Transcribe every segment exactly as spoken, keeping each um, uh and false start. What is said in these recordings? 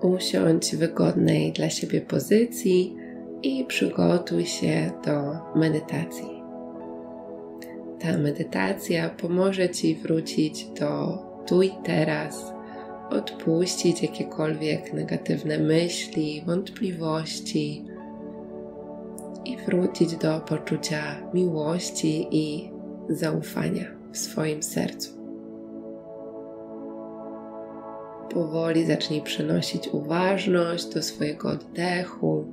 Usiądź w wygodnej dla siebie pozycji i przygotuj się do medytacji. Ta medytacja pomoże Ci wrócić do tu i teraz, odpuścić jakiekolwiek negatywne myśli, wątpliwości i wrócić do poczucia miłości i zaufania w swoim sercu. Powoli zacznij przenosić uważność do swojego oddechu.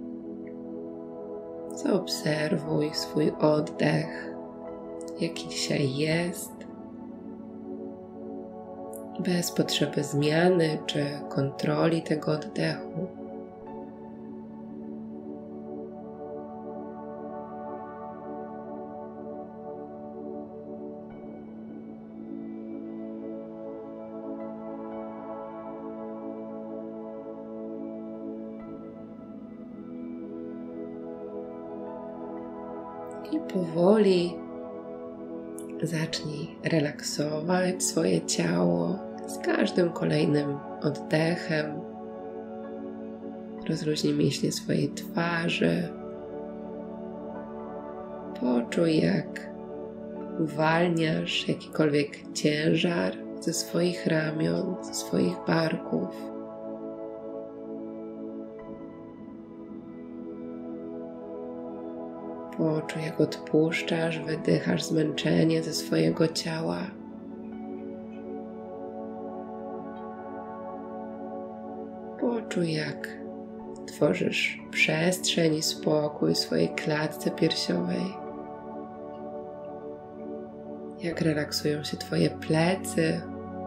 Zaobserwuj swój oddech, jaki dzisiaj jest, bez potrzeby zmiany czy kontroli tego oddechu. I powoli zacznij relaksować swoje ciało z każdym kolejnym oddechem. Rozluźnij mięśnie swojej twarzy. Poczuj, jak uwalniasz jakikolwiek ciężar ze swoich ramion, ze swoich barków. Poczuj, jak odpuszczasz, wydychasz zmęczenie ze swojego ciała. Poczuj, jak tworzysz przestrzeń i spokój w swojej klatce piersiowej. Jak relaksują się Twoje plecy.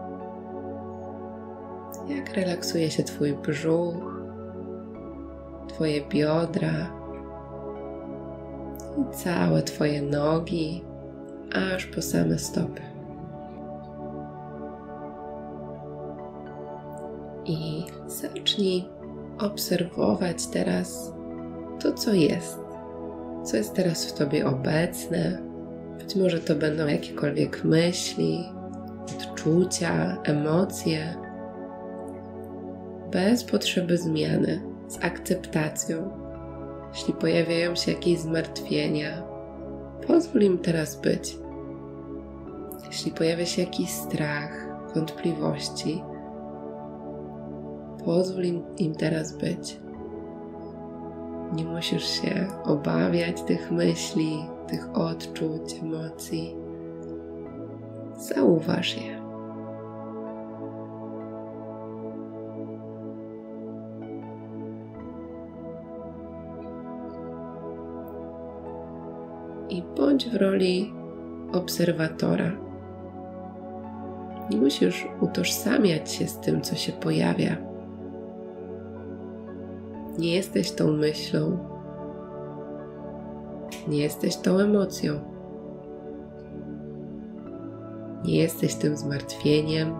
Jak relaksuje się Twój brzuch, Twoje biodra. I całe Twoje nogi, aż po same stopy. I zacznij obserwować teraz to, co jest. Co jest teraz w Tobie obecne. Być może to będą jakiekolwiek myśli, odczucia, emocje. Bez potrzeby zmiany, z akceptacją. Jeśli pojawiają się jakieś zmartwienia, pozwól im teraz być. Jeśli pojawia się jakiś strach, wątpliwości, pozwól im, im teraz być. Nie musisz się obawiać tych myśli, tych odczuć, emocji. Zauważ je. I bądź w roli obserwatora. Nie musisz utożsamiać się z tym, co się pojawia. Nie jesteś tą myślą. Nie jesteś tą emocją. Nie jesteś tym zmartwieniem,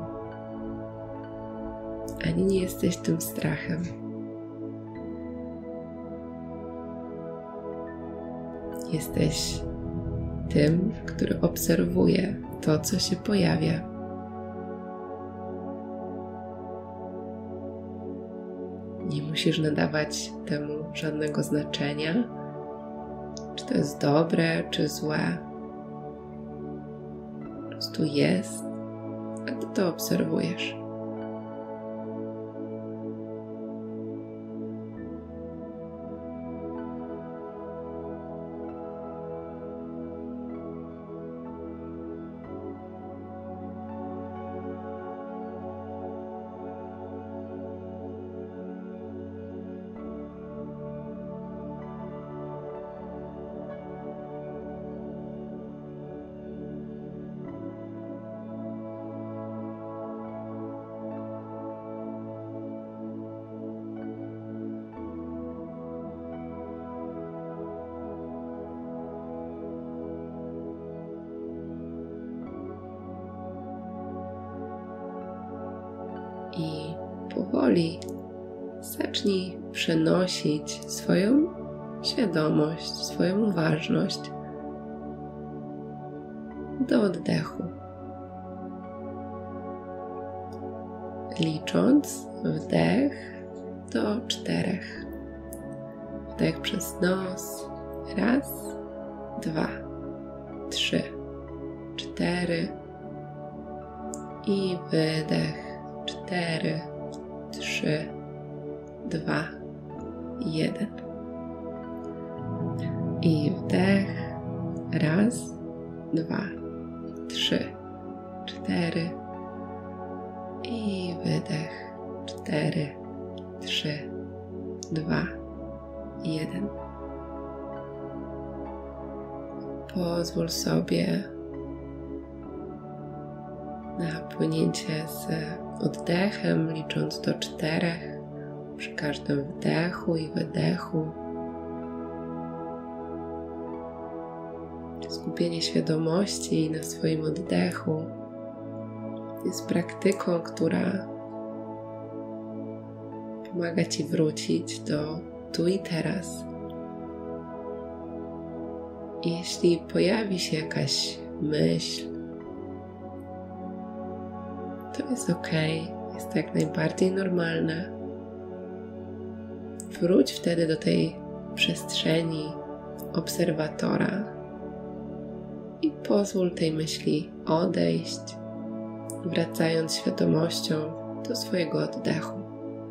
ani nie jesteś tym strachem. Jesteś tym, który obserwuje to, co się pojawia. Nie musisz nadawać temu żadnego znaczenia, czy to jest dobre, czy złe. Po prostu jest, a Ty to obserwujesz. I powoli zacznij przenosić swoją świadomość, swoją uważność do oddechu. Licząc wdech do czterech. Wdech przez nos. Raz, dwa, trzy, cztery. I wydech. Cztery, trzy, dwa, jeden. I wdech. Raz, dwa, trzy, cztery. I wydech. Cztery, trzy, dwa, jeden. Pozwól sobie na płynięcie z oddechem, licząc do czterech przy każdym wdechu i wydechu. Skupienie świadomości na swoim oddechu jest praktyką, która pomaga Ci wrócić do tu i teraz. I jeśli pojawi się jakaś myśl, to jest ok, jest to jak najbardziej normalne. Wróć wtedy do tej przestrzeni obserwatora i pozwól tej myśli odejść, wracając świadomością do swojego oddechu.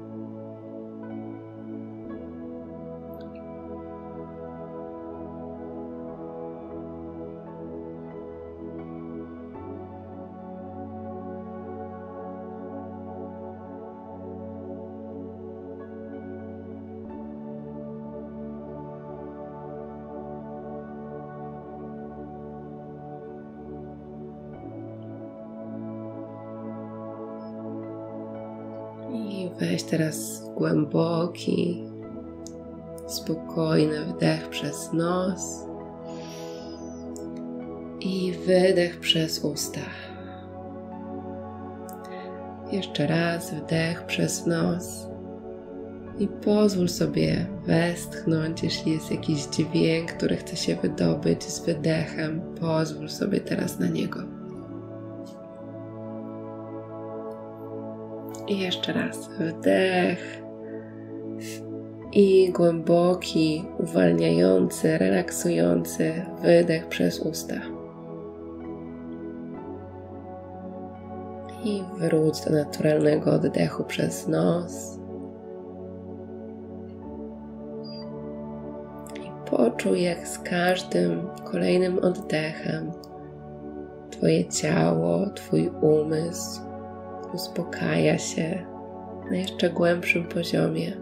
I weź teraz głęboki, spokojny wdech przez nos i wydech przez usta. Jeszcze raz wdech przez nos i pozwól sobie westchnąć, jeśli jest jakiś dźwięk, który chce się wydobyć z wydechem, pozwól sobie teraz na niego. I jeszcze raz wdech i głęboki, uwalniający, relaksujący wydech przez usta. I wróć do naturalnego oddechu przez nos. I poczuj, jak z każdym kolejnym oddechem Twoje ciało, Twój umysł uspokaja się na jeszcze głębszym poziomie.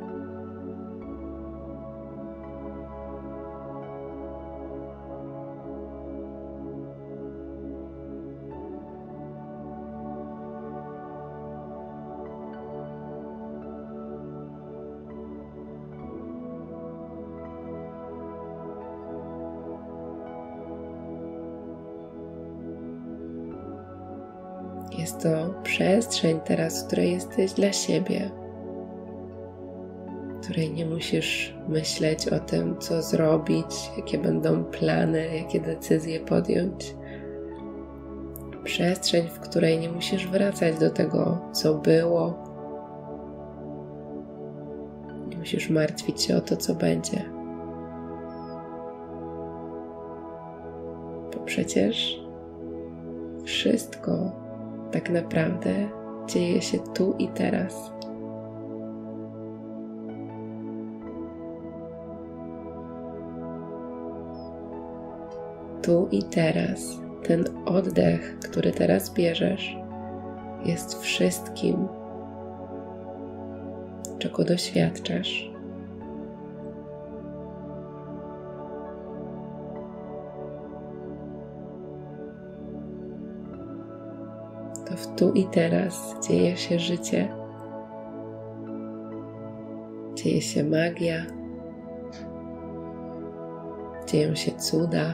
Jest to przestrzeń teraz, w której jesteś dla siebie, w której nie musisz myśleć o tym, co zrobić, jakie będą plany, jakie decyzje podjąć. Przestrzeń, w której nie musisz wracać do tego, co było. Nie musisz martwić się o to, co będzie. Bo przecież wszystko tak naprawdę dzieje się tu i teraz. Tu i teraz, ten oddech, który teraz bierzesz, jest wszystkim, czego doświadczasz. To w tu i teraz dzieje się życie, dzieje się magia, dzieją się cuda.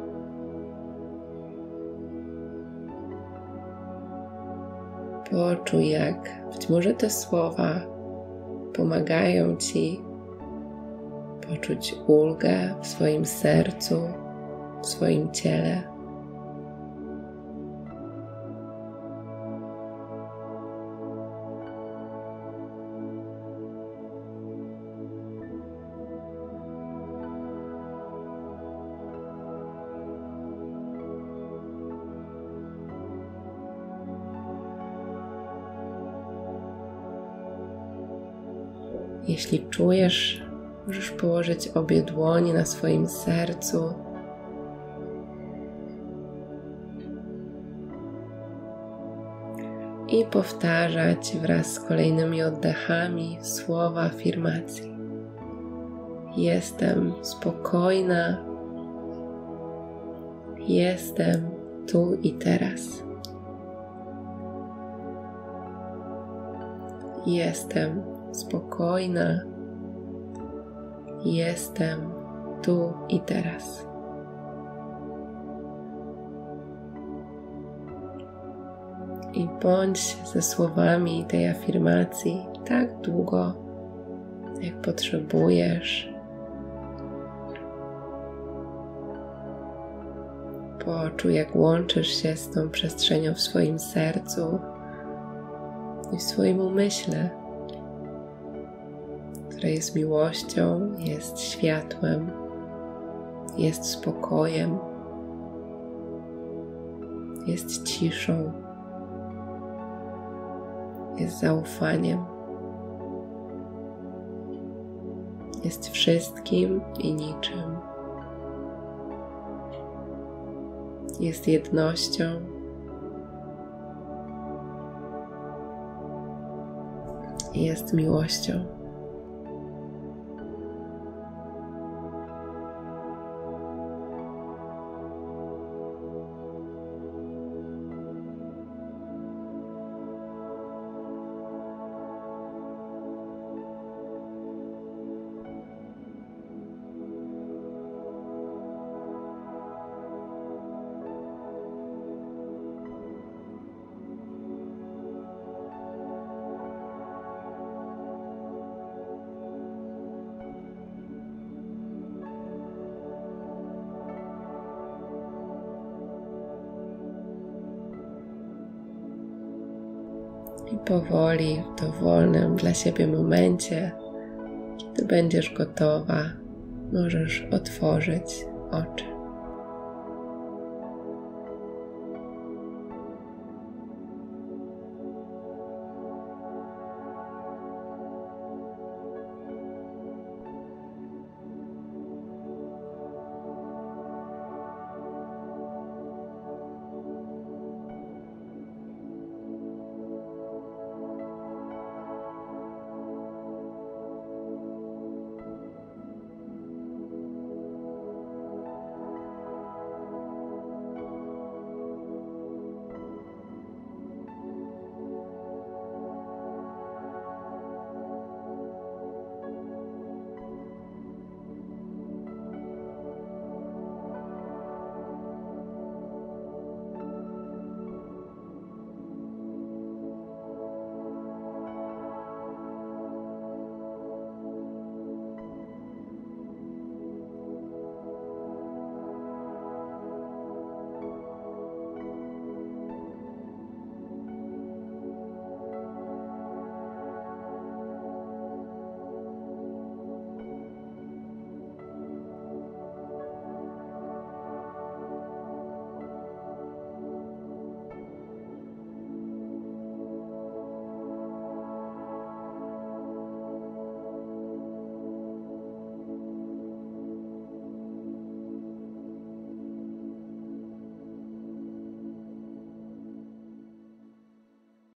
Poczuj, jak być może te słowa pomagają Ci poczuć ulgę w swoim sercu, w swoim ciele. Jeśli czujesz, możesz położyć obie dłonie na swoim sercu. I powtarzać wraz z kolejnymi oddechami słowa afirmacji. Jestem spokojna. Jestem tu i teraz. Jestem spokojna. Jestem tu i teraz. I bądź ze słowami tej afirmacji tak długo, jak potrzebujesz. Poczuj, jak łączysz się z tą przestrzenią w swoim sercu i w swoim umyśle, która jest miłością, jest światłem, jest spokojem, jest ciszą, jest zaufaniem, jest wszystkim i niczym, jest jednością, jest miłością. I powoli, w dowolnym dla siebie momencie, kiedy będziesz gotowa, możesz otworzyć oczy.